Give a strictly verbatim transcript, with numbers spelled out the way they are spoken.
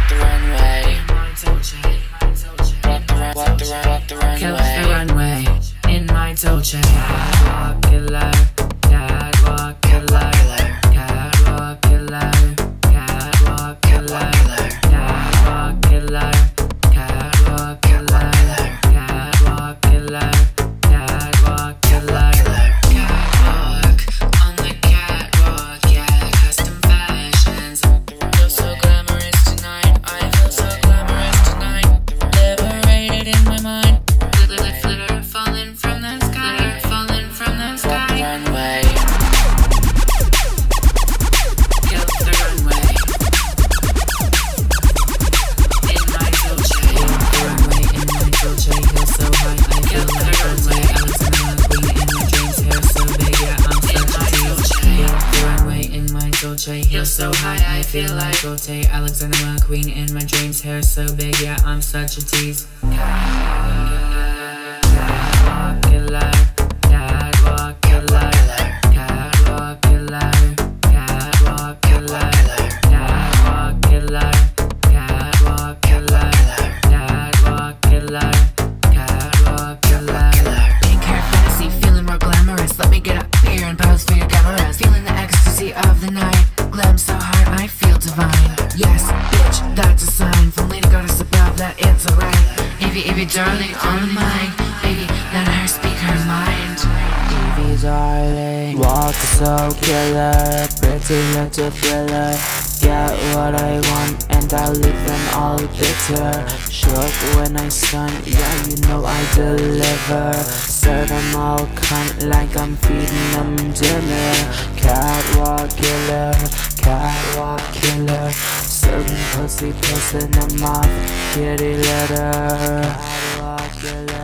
the runway. Walk the run, walk the run, walk the runway. Kill the runway in my Dolce. Catwalk killer, catwalk killer, catwalk killer, catwalk killer, catwalk killer, catwalk killer, catwalk killer, catwalk killer. Catwalk on the catwalk, yeah, custom fashions. Feel so glamorous tonight, I feel so glamorous tonight. Liberated in my mind, glitter, flitter, falling from the sky, falling from the sky. Runway. Kill the runway in my Dolce. Kill the runway in my Dolce. Feel so high, I feel like runway. Alexander McQueen in my dreams, hair so big, yeah, I'm such a tease. Kill the runway in my Dolce. Feel so high, I feel like Dolce. Alexander McQueen in my dreams, hair so big, yeah, I'm such a tease. Catwalk killer, catwalk killer, catwalk killer, catwalk killer, catwalk killer, catwalk killer, catwalk killer, catwalk killer. Pink hair fantasy, feeling more glamorous. Let me get up here and pose for your cameras. Feeling the ecstasy of the night, glam so hard I feel divine. Yes, bitch, that's a sign from Lady Goddess above that it's alright. Evie, Evie, darling, on the mic, baby, let her speak her mind. Evie, darling, walk so killer, pretty little thriller. Get what I want and I leave them all bitter. Shook when I stun, yeah, you know I deliver. Serve them all cunt like I'm feeding them dinner. Catwalk killer, catwalk killer. Serving pussy, pissing them off, kitty litter. Catwalk killer.